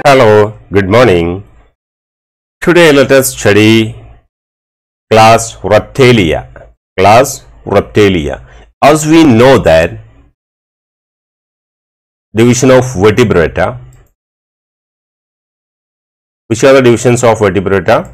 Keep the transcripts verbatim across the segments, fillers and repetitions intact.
Hello, good morning. Today let us study class Reptilia. Class Reptilia. As we know that division of vertebrata. Which are the divisions of vertebrata?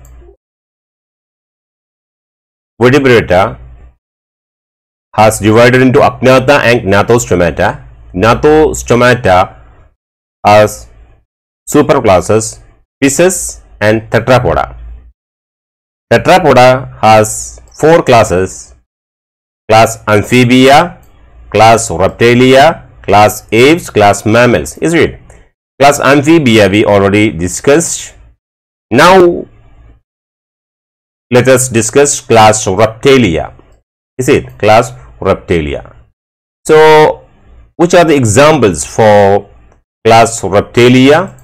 Vertebrata has divided into Agnatha and Gnathostomata. Gnathostomata has superclasses Pisces and Tetrapoda. Tetrapoda has four classes: class Amphibia, class Reptilia, class Aves, class Mammals. Is it? Class Amphibia we already discussed. Now let us discuss class Reptilia. Is it? Class Reptilia. So which are the examples for class Reptilia?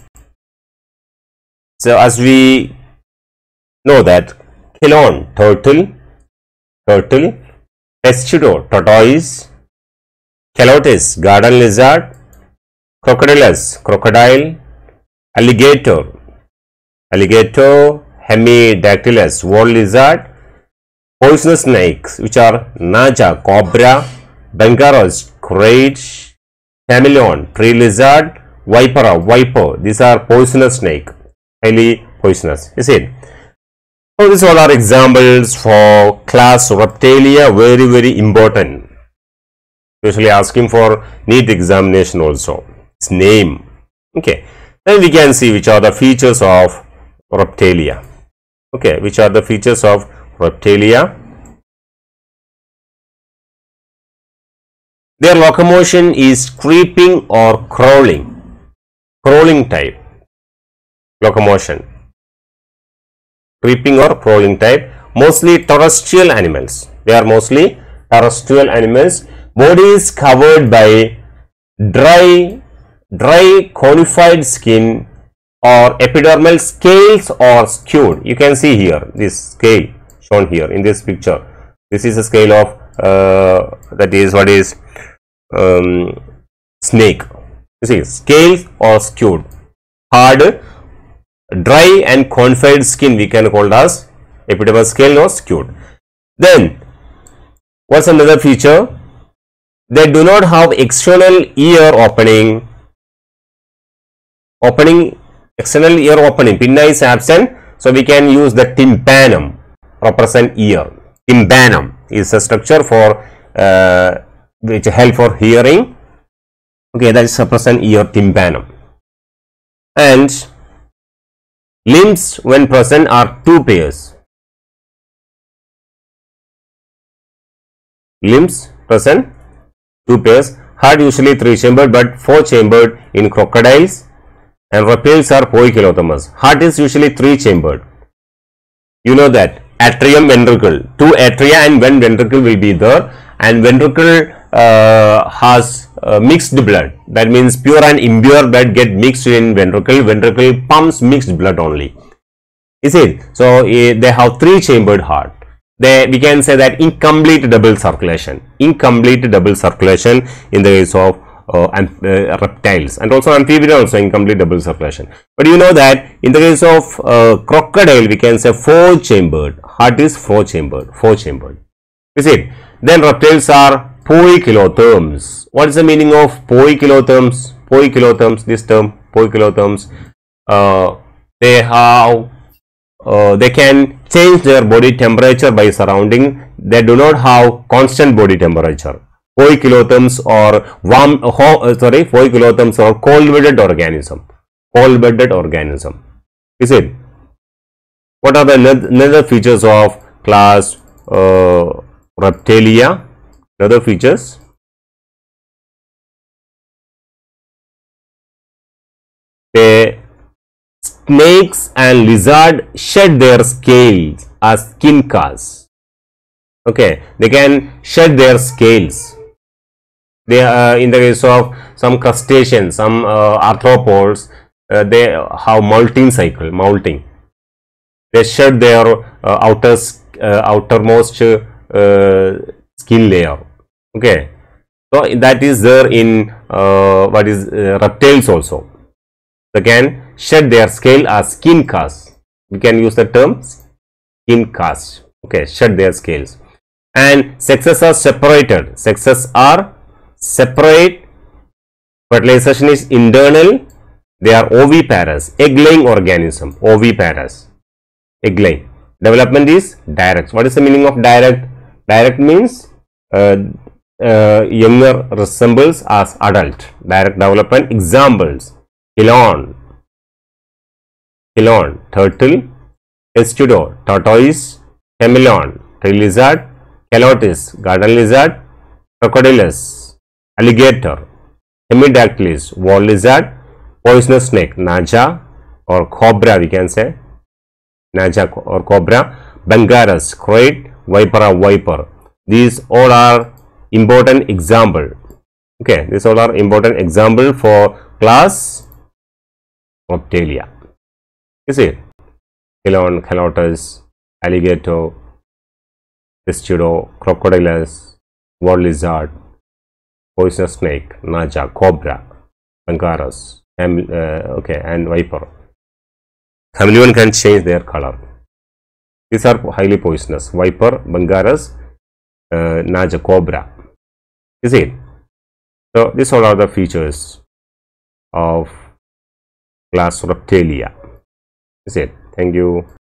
So as we know that Chelone, turtle, turtle, Testudo, tortoise, Calotes, garden lizard, Crocodilus, crocodile, alligator, alligator, Hemidactylus, wall lizard, poisonous snakes which are Naja, cobra, Bengaros, crate, chameleon, tree lizard, vipera, viper. These are poisonous snake, highly poisonous. Is it? So these all are examples for class Reptilia. Very very important. Usually asking for NEET examination also. Its name. Okay. Then we can see which are the features of Reptilia. Okay. Which are the features of Reptilia? Their locomotion is creeping or crawling. Crawling type locomotion. Creeping or crawling type. Mostly terrestrial animals. They are mostly terrestrial animals. Body is covered by dry, dry conified skin or epidermal scales or skewed. You can see here this scale shown here in this picture. This is a scale of uh, that is what is um, snake. You see, scales or skewed, hard, dry and conified skin we can call as epidermal scale or skewed. Then what's another feature? They do not have external ear opening. Opening, external ear opening. Pinna is absent, so we can use the tympanum represent ear. Tympanum is a structure for uh, which help for hearing. Okay, that is represent ear, tympanum. And limbs when present are two pairs. Limbs present two pairs. Heart usually three chambered but four chambered in crocodiles, and reptiles are poikilotomous. Heart is usually three chambered. You know that atrium, ventricle, two atria and one ventricle will be there, and ventricle uh, has uh, mixed blood. That means pure and impure blood get mixed in ventricle. Ventricle pumps mixed blood only. Is it? So uh, they have three chambered heart. They, we can say that incomplete double circulation. Incomplete double circulation in the case of uh, uh, reptiles, and also amphibian also incomplete double circulation. But you know that in the case of uh, crocodile we can say four chambered. Heart is four chambered. Four chambered. Is it? Then reptiles are poikilotherms. What is the meaning of poikilotherms? Poikilotherms. This term poikilotherms. Uh, they have. Uh, they can change their body temperature by surrounding. They do not have constant body temperature. Poikilotherms or warm, uh, sorry, poikilotherms or cold-blooded organism. Cold-blooded organism. Is it? What are the another features of class uh, Reptilia? Other features. They Snakes and lizard shed their scales as skin cars. Okay, they can shed their scales. They uh, in the case of some crustaceans, some uh, arthropods, uh, they have molting cycle. Molting. They shed their uh, outer uh, outermost uh, skin layer. Okay, so that is there in uh, what is uh, reptiles also. They can shed their scale are skin casts. We can use the term skin cast. Okay, shed their scales. And sexes are separated. Sexes are separate. Fertilization is internal. They are oviparous, egg-laying organism. Oviparous, egg-laying. Development is direct. What is the meaning of direct? Direct means uh, uh, younger resembles as adult. Direct development. Examples: Elon, Elon, turtle; Testudo, tortoise; Chameleon, tree lizard; Calotis, garden lizard; Crocodilus, alligator; Hemidactylus, wall lizard; poisonous snake, Naja or cobra, we can say, Naja or cobra; Bangarus, crate; Vipera, viper. These all are important example. Okay, these all are important example for class Reptilia. You see, Elon, Calotis, alligator, Testudo, crocodilus, wall lizard, poisonous snake, Naja, cobra, Bangarus, and, uh, okay, and viper. Chameleon can change their color. These are highly poisonous: viper, Bangarus, uh, Naja, cobra. You see, so these all are the features of class Reptilia. Is it? Thank you.